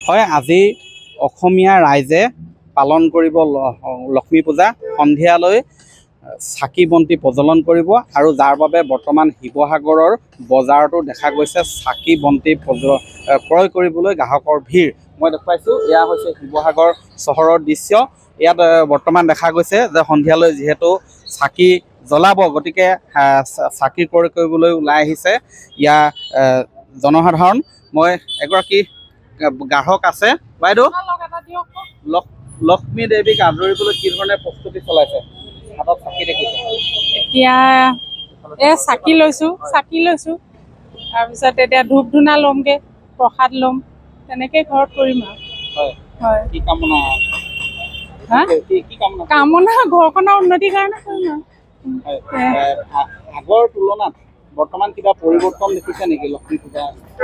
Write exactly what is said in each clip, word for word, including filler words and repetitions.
হয় আজি অসমীয়া ৰাইজে পালন কৰিব লক্ষ্মী পূজা সন্ধিয়ালৈ চাকি বন্তি প্ৰজ্বলন কৰিব আৰু যাৰ বাবে বৰ্তমান শিৱসাগৰৰ বজাৰতো দেখা গৈছে চাকি বন্তি ক্ৰয় কৰিবলৈ গ্ৰাহকৰ ভিৰ মই দেখুৱাইছোঁ এয়া হৈছে শিৱসাগৰ চহৰৰ দৃশ্য ইয়াত বৰ্তমান দেখা গৈছে যে সন্ধিয়ালৈ যিহেতু চাকি জ্বলাব গতিকে চাকি ক্ৰয় কৰিবলৈ ওলাই আহিছে ইয়া জনসাধাৰণ মই এগৰাকী গ্ৰাহক আছে বাইদেউ লক্ষ্মী দেৱীক আদৰিবলৈ কি ধৰণে প্ৰস্তুতি চলাইছে হাতত চাকি দেখিছে এতিয়া এ চাকি লৈছো চাকি লৈছো তাৰপিছত এতিয়া ধূপ ধূনা ল'মগে প্ৰসাদ ল'ম তেনেকৈ ঘৰত কৰিম আৰু হয় হয় কি কামনা হা কি কি কামনা কামনা ঘৰখনৰ উন্নতিৰ কাৰণে কৰিম আৰু আগৰ তুলনাত বৰ্তমান কিবা পৰিৱৰ্তন দেখিছে নেকি লক্ষ্মী পূজা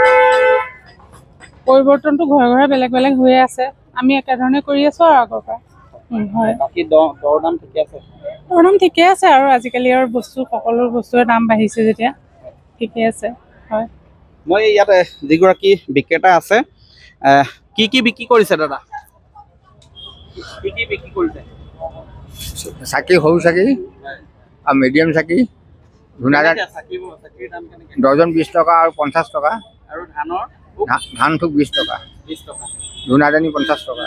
পৰিৱৰ্তনটো ঘৰে ঘৰে বেলেগ বেলেগ হৈ আছে আমি একেধৰণে কৰি আছো আৰু আগৰ পৰা হয় বাকী দৰ দাম ঠিকে আছে দৰ দাম ঠিকে আছে আৰু আজিকালি আৰু বস্তু সকলো বস্তুৰ দাম বাঢ়িছে যেতিয়া ঠিকে আছে হয় মই ইয়াত যিগৰাকী বিক্ৰেতা আছে কি কি বিক্ৰী কৰিছে দাদা কি কি বিক্ৰী কৰিছে চাকি সৰু চাকি আৰু মিডিয়াম চাকি ধুনীয়াকৈ ডজন বিশ টকা আৰু পঞ্চাছ টকা আৰু ধানৰ ধান থোক বিশ টকা বিশ টকা ধুনাদানি পঞ্চাছ টকা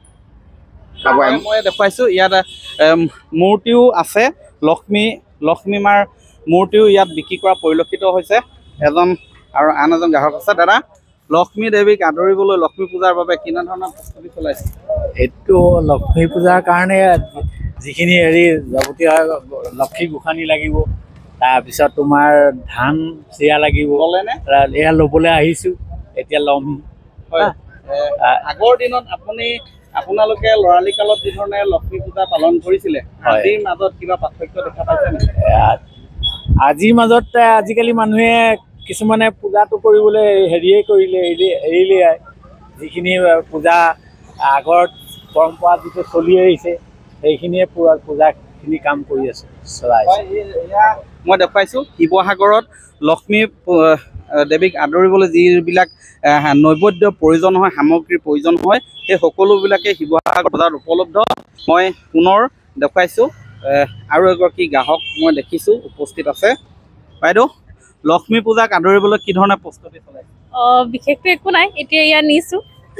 মই দেখুৱাইছোঁ ইয়াত মূৰ্তিও আছে লক্ষ্মী লক্ষ্মী মাৰ মূৰ্তিও ইয়াত বিক্ৰী কৰা পৰিলক্ষিত হৈছে এজন আৰু আন এজন গ্ৰাহক আছে দাদা লক্ষ্মী দেৱীক আদৰিবলৈ লক্ষ্মী পূজাৰ বাবে কেনে ধৰণৰ প্ৰস্তুতি চলাইছে এইটো লক্ষ্মী পূজাৰ কাৰণে যিখিনি হেৰি যাৱতীয় লক্ষী গোসানী লাগিব তাৰপিছত তোমাৰ ধান চিৰা লাগিব এয়া ল'বলৈ আহিছোঁ এতিয়া ল'ম হয় আগৰ দিনত আপুনি আপোনালোকে লৰালি কালত যি ধৰণে লক্ষ্মী পূজা পালন কৰিছিলে আজিৰ মাজত কিবা পাৰ্থক্য দেখা পাইছে নেকি আজিৰ মাজত আজিকালি মানুহে কিছুমানে পূজাটো কৰিবলৈ হেৰিয়ে কৰিলে এৰি এৰিলে যিখিনি পূজা আগৰ পৰম্পৰা যিটো চলি আহিছে সেইখিনিয়ে পূজাখিনি কাম কৰি আছে চলাই মই দেখুৱাইছোঁ শিৱসাগৰত লক্ষ্মী দেৱীক আদৰিবলৈ যিবিলাক নৈবদ্য প্ৰয়োজন হয় সামগ্ৰীৰ প্ৰয়োজন হয় সেই সকলোবিলাকে শিৱসাগৰ বজাৰত উপলব্ধ মই পুনৰ দেখুৱাইছোঁ আৰু এগৰাকী গ্ৰাহক মই দেখিছোঁ উপস্থিত আছে বাইদেউ লক্ষ্মী পূজাক আদৰিবলৈ কি ধৰণে প্ৰস্তুতি চলাইছে অঁ বিশেষকৈ একো নাই এতিয়া ইয়াত নিছোঁ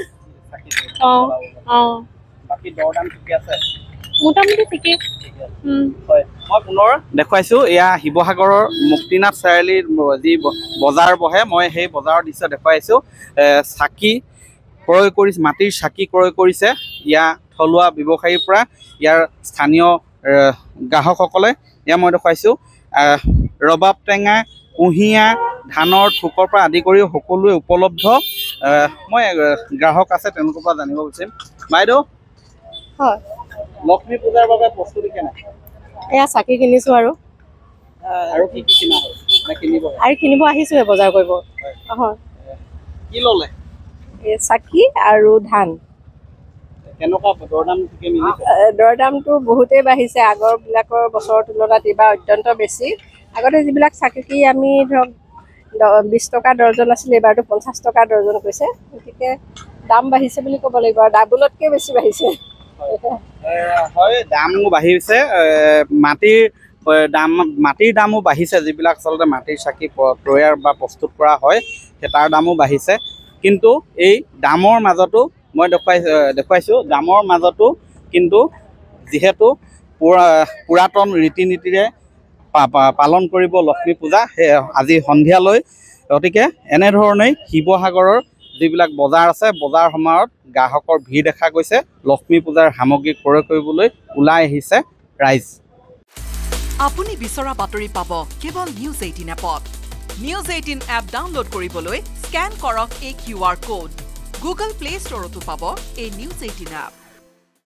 অঁ অঁ বাকী দৰ দাম ঠিকে আছে মোটামুটি ঠিকেই হয় মই পুনৰ দেখুৱাইছোঁ এয়া শিৱসাগৰৰ মুক্তিনাথ চাৰিআলিৰ যি বজাৰ বহে মই সেই বজাৰৰ দৃশ্য দেখুৱাইছোঁ চাকি ক্ৰয় কৰিছে মাটিৰ চাকি ক্ৰয় কৰিছে ইয়াৰ থলুৱা ব্যৱসায়ীৰ পৰা ইয়াৰ স্থানীয় গ্ৰাহকসকলে এয়া মই দেখুৱাইছোঁ ৰবাব টেঙা কুঁহিয়া ধানৰ থোকৰ পৰা আদি কৰি সকলোৱে উপলব্ধ মই গ্ৰাহক আছে তেওঁলোকৰ পৰা জানিব বিচাৰিম বাইদেউ হয় লক্ষ্মী পূজাৰ বাবে প্ৰস্তুতি কেনে এয়া চাকি কিনিছোঁ আৰু আৰু কি কি কিনা হ'ল নে কিনিব আৰু কিনিব আহিছোঁহে বজাৰ কৰিব হয় কি ল'লে এই চাকি আৰু ধান কেনেকুৱা দৰ দাম ঠিকে মিলিছে দৰ দামটো বহুতেই বাঢ়িছে আগৰবিলাকৰ বছৰৰ তুলনাত এইবাৰ অত্যন্ত বেছি আগতে যিবিলাক চাকি আমি ধৰক বিশ টকা দৰ্জন আছিলে এইবাৰতো পঞ্চাছ টকা দৰ্জন কৈছে গতিকে দাম বাঢ়িছে বুলি ক'ব লাগিব আৰু ডাবুলতকৈ বেছি বাঢ়িছে হয় দামো বাঢ়িছে মাটিৰ দাম মাটিৰ দামো বাঢ়িছে যিবিলাক আচলতে মাটিৰ চাকি তৈয়াৰ বা প্ৰস্তুত কৰা হয় সেই তাৰ দামো বাঢ়িছে কিন্তু এই দামৰ মাজতো মই দেখুৱাই দেখুৱাইছোঁ দামৰ মাজতো কিন্তু যিহেতু পুৰাতন ৰীতি নীতিৰে পালন কৰিব লক্ষ্মী পূজা সেই আজি সন্ধিয়ালৈ গতিকে এনেধৰণেই শিৱসাগৰৰ যিবিলাক বজাৰ আছে বজাৰ সমাৰত গ্ৰাহকৰ ভিৰ দেখা গৈছে লক্ষ্মী পূজাৰ সামগ্ৰী ক্ৰয় কৰিবলৈ ওলাই আহিছে ৰাইজ আপুনি বিচৰা বাতৰি পাব কেৱল নিউজ এইটিন এপত নিউজ এইটিন এপ ডাউনলোড কৰিবলৈ স্কেন কৰক এই Q R code Google play ষ্টৰতো পাব এই নিউজ এইটিন এপ